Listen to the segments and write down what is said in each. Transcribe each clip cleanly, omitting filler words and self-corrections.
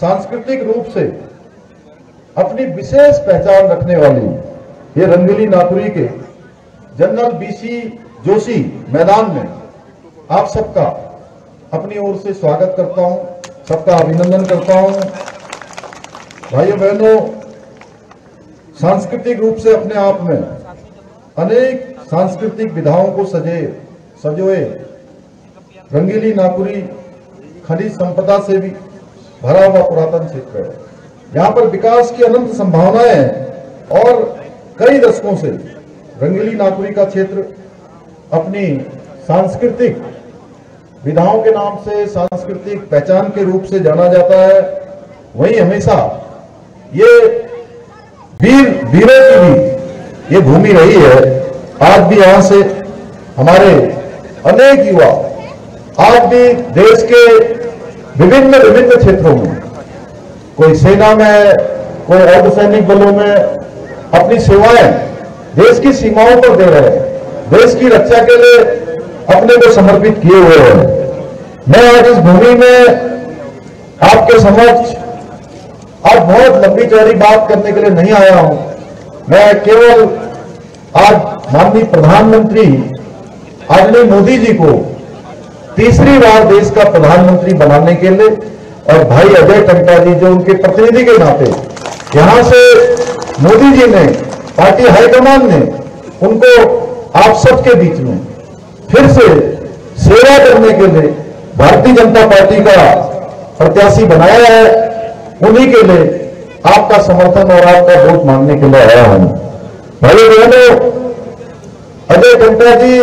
सांस्कृतिक रूप से अपनी विशेष पहचान रखने वाली ये रंगीली नाकुरी के जनरल बीसी जोशी मैदान में आप सबका अपनी ओर से स्वागत करता हूं, सबका अभिनंदन करता हूं। भाइयों बहनों, सांस्कृतिक रूप से अपने आप में अनेक सांस्कृतिक विधाओं को सजोए रंगीली नाकुरी खनिज संपदा से भी भरा हुआ पुरातन क्षेत्र है। यहाँ पर विकास की अनंत संभावनाएं हैं और कई दशकों से रंगीली नाकुरी का क्षेत्र अपनी सांस्कृतिक विधाओं के नाम से, सांस्कृतिक पहचान के रूप से जाना जाता है। वहीं हमेशा ये वीरों की भी ये भूमि रही है। आज भी यहाँ से हमारे अनेक युवा आज भी देश के विभिन्न क्षेत्रों में, कोई सेना में, कोई अर्धसैनिक बलों में अपनी सेवाएं देश की सीमाओं पर दे रहे हैं, देश की रक्षा के लिए अपने को समर्पित किए हुए हैं। मैं आज इस भूमि में आपके समक्ष आज बहुत लंबी चौड़ी बात करने के लिए नहीं आया हूं। मैं केवल आज माननीय प्रधानमंत्री आदरणीय मोदी जी को तीसरी बार देश का प्रधानमंत्री बनाने के लिए और भाई अजय टंटा जी जो उनके प्रतिनिधि के नाते यहां से मोदी जी ने, पार्टी हाईकमान ने उनको आप सबके बीच में फिर से सेवा करने के लिए भारतीय जनता पार्टी का प्रत्याशी बनाया है। उन्हीं के लिए आपका समर्थन और आपका वोट मांगने के लिए आया हूं। भाई बहनों, अजय टंटा जी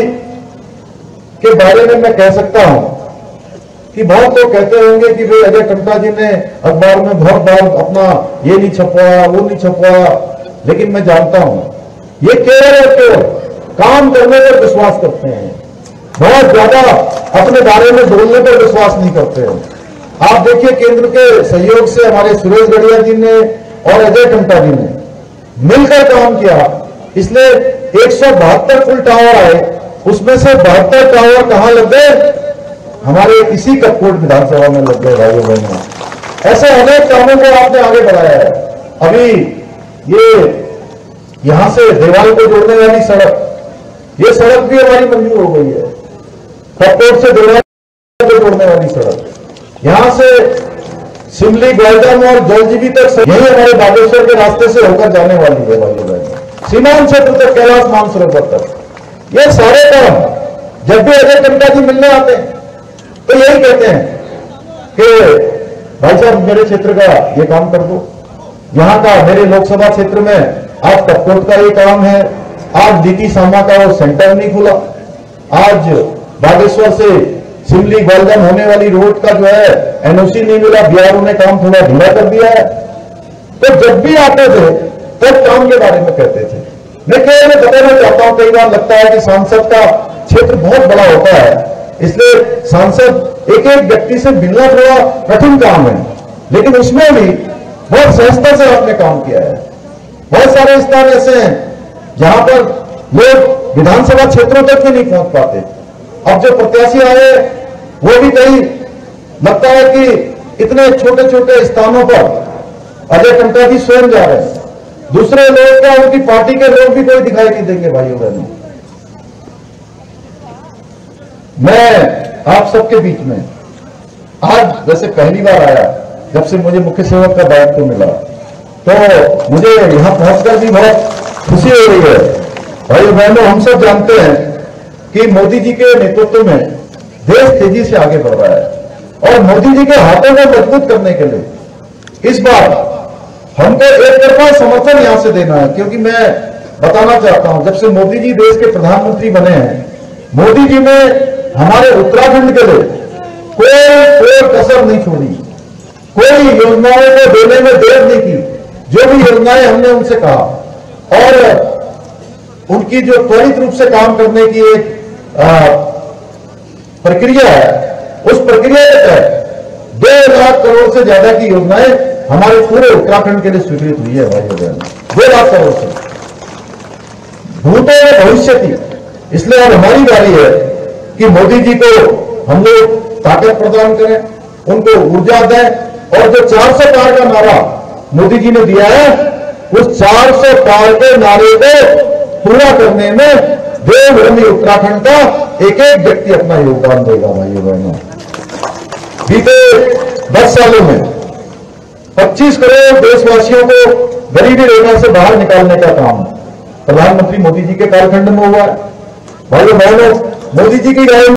के बारे में मैं कह सकता हूं कि बहुत लोग कहते होंगे कि भाई अजय टंटा जी ने अखबार में बहुत बार अपना ये नहीं छपवाया, वो नहीं छपवाया, लेकिन मैं जानता हूं ये केवल काम करने पर विश्वास करते हैं, बहुत ज्यादा अपने बारे में बोलने पर विश्वास नहीं करते हैं। आप देखिए, केंद्र के सहयोग से हमारे सुरेश गढ़िया जी ने और अजय टंटा जी ने मिलकर काम किया, इसलिए 172 फुल टावर आए, उसमें से 72 टावर कहां लग गए? हमारे इसी कपकोट विधानसभा में लग गए। भाइयों बहनों, ऐसे अनेक कामों को आपने आगे बढ़ाया है। अभी ये यहां से देवाल को जोड़ने वाली सड़क, ये सड़क भी हमारी मंजूर हो गई है। कपकोट से देवाल को जोड़ने वाली सड़क, यहां से सिमली, ग्वालडम और जलजीबी तक, यही हमारे बागेश्वर के रास्ते से होकर जाने वाली है। भाइयों बहनों, सीमांत क्षेत्र तक, कैलाश मानसरोवर तक, ये सारे काम जब भी अजय टंटा जी मिलने आते हैं तो यही कहते हैं कि भाई साहब मेरे क्षेत्र का ये काम कर दो, यहां का मेरे लोकसभा क्षेत्र में आज कपकोट का ये काम है, आज डीटी सामा का वो सेंटर नहीं खुला, आज बागेश्वर से सिमली ग्वालडम होने वाली रोड का जो है एनओसी नहीं मिला, बीआरओ ने काम थोड़ा ढीला कर दिया है। तो जब भी आते थे तब काम के बारे में कहते थे। मैं केवल बताना चाहता हूं, कई बार लगता है कि सांसद का क्षेत्र बहुत बड़ा होता है, इसलिए सांसद एक एक व्यक्ति से मिलना थोड़ा कठिन काम है, लेकिन उसमें भी बहुत सहजता से आपने काम किया है। बहुत सारे स्थान ऐसे हैं जहां पर लोग विधानसभा क्षेत्रों तक भी नहीं पहुंच पाते। अब जो प्रत्याशी आए वो भी कहीं लगता है कि इतने छोटे छोटे स्थानों पर अजय टंटा जी स्वयं जा रहे हैं, दूसरे लोग क्या, उनकी पार्टी के लोग भी कोई दिखाई नहीं देंगे। भाइयों बहनों, मैं आप सबके बीच में आज वैसे पहली बार आया, जब से मुझे मुख्य सेवक का दायित्व मिला, तो मुझे यहां पहुंचकर भी बहुत खुशी हो रही है। भाइयों बहनों, हम सब जानते हैं कि मोदी जी के नेतृत्व में देश तेजी से आगे बढ़ रहा है और मोदी जी के हाथों को मजबूत करने के लिए इस बार हमको एक तरफा समर्थन यहां से देना है, क्योंकि मैं बताना चाहता हूं, जब से मोदी जी देश के प्रधानमंत्री बने हैं, मोदी जी ने हमारे उत्तराखंड के लिए कोई कसर नहीं छोड़ी, कोई योजनाओं को देने में देर नहीं की। जो भी योजनाएं हमने उनसे कहा और उनकी जो त्वरित रूप से काम करने की एक प्रक्रिया है, उस प्रक्रिया के तहत 2 लाख करोड़ से ज्यादा की योजनाएं हमारे पूरे उत्तराखंड के लिए स्वीकृत हुई है। भाइयों बहनों, 2 लाख करोड़ से भूतो में भविष्य थी। इसलिए अब हमारी बारी है कि मोदी जी को हम लोग ताकत प्रदान करें, उनको ऊर्जा दें और जो 400 पार का नारा मोदी जी ने दिया है, उस 400 पार के नारे को पूरा करने में देवभूमि उत्तराखंड का एक एक व्यक्ति अपना योगदान देगा। भाइयों बहनों, बीते 10 सालों में 25 करोड़ देशवासियों को गरीबी रेखा से बाहर निकालने का काम प्रधानमंत्री मोदी जी के कालखंड में हुआ है। भाइयों बहनों, मोदी जी की